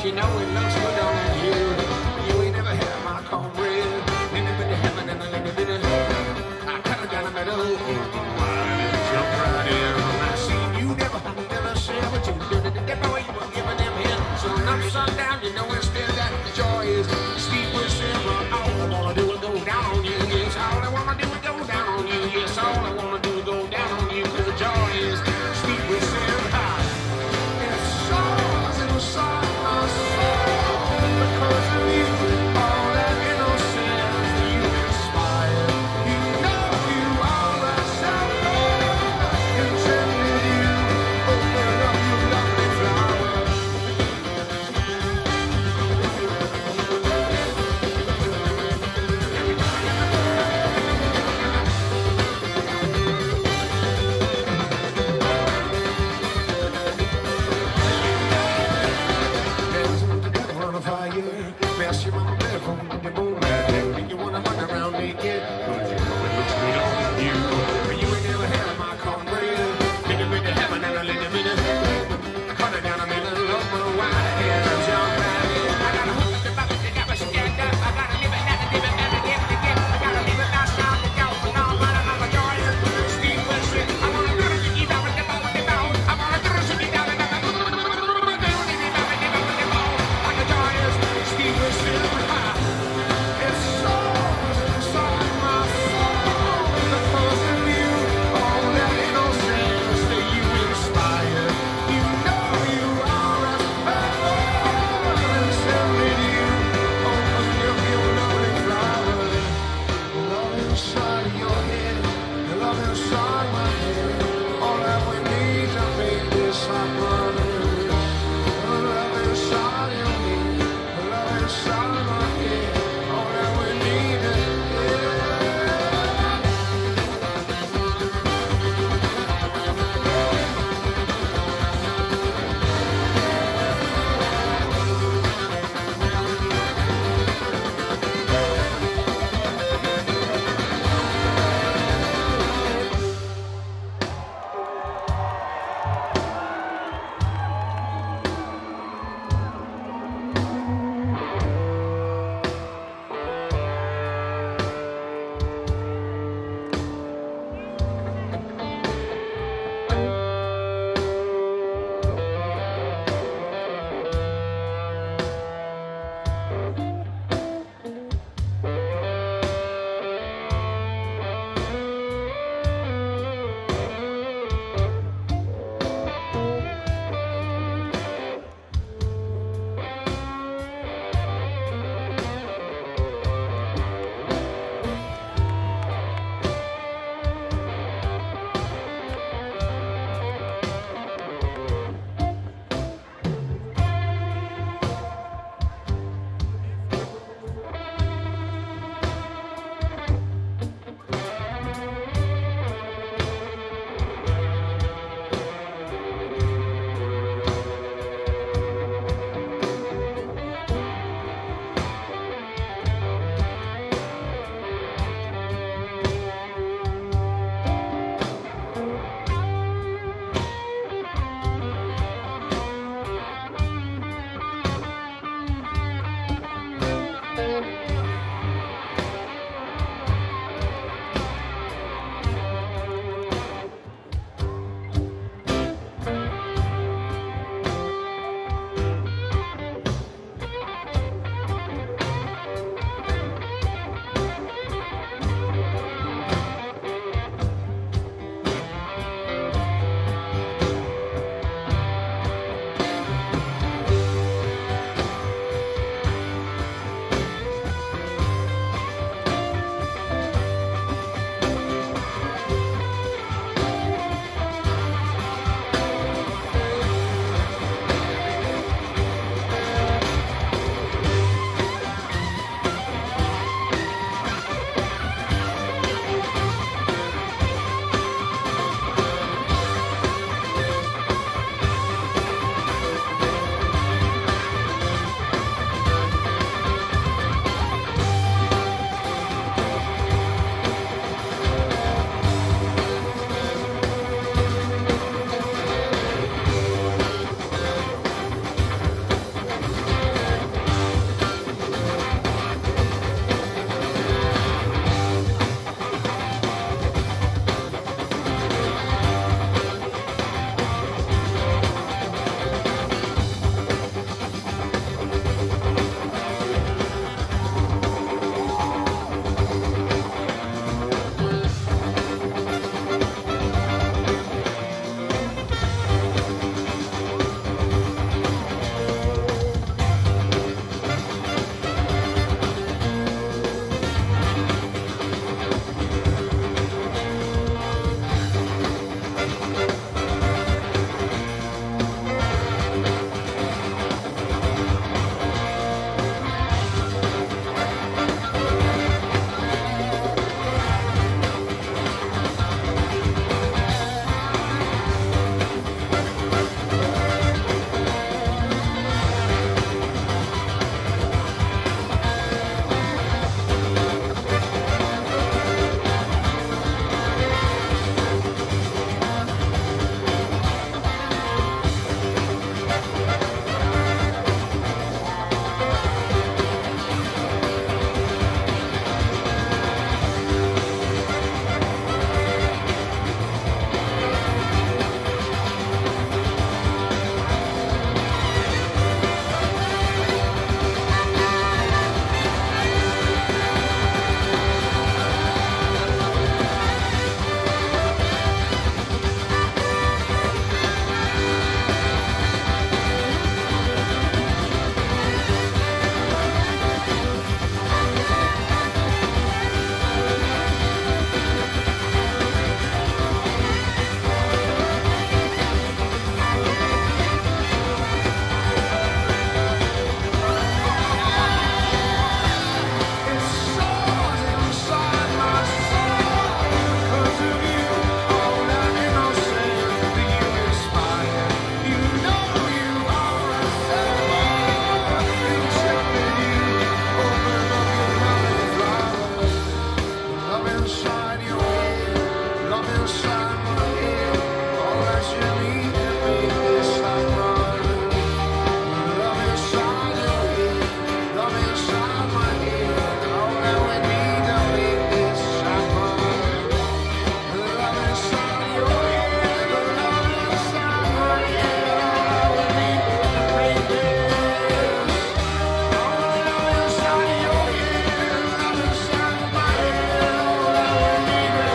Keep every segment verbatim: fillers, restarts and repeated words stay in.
you know it looks good on you. You ain't never had my cornbread. Ain't never been to heaven and a little bit of I cut it down the middle. Why jump right in? I see you never, never said what you did. The boy you were giving them in. Sun up, sundown, you know instead that the joy is steep with silver. All I wanna do is go down on you. Yes, all I wanna do is go down on you. Yes, all I wanna do is go down on you. Cause the joy is steep with silver. It's songs inside my soul because of you. All that innocence that you inspire. You know you are a self-love. Intended you. Open up your lovely flower. Mess your mama bedroom with your moonlight. Make you wanna run around naked. Cause you know it looks good on you. But you ain't never had my cornbread. Little bit of heaven and a little bit of I cut it down a middle of my wide hair. I jump right in. I gotta hold up the bucket, you gotta stand up. I gotta live it, gotta live it, gotta give it again. I gotta leave it now, sound it out. And all right, I'm a joy. Steve Wilson. I wanna do it, you down with the ball, with the ball. I wanna do it, you down with the ball. Steve Wilson. It's songs inside my soul because of you. All that innocence that you inspire. You know you are a power and sending you. Open up your lovely flower. Love inside your head, love inside my head. All that we need to make this happen. Love inside your head, love inside my head. All that we need is inside your head, love inside my head. All that you need to make this like mine. Love inside your head, love inside my head. All that we need to make this like mine. Love inside your head, love inside my head. All we need to make this. All love inside your head, love inside my head. All that we need to.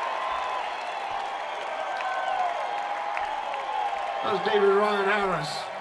That was David Ryan Harris.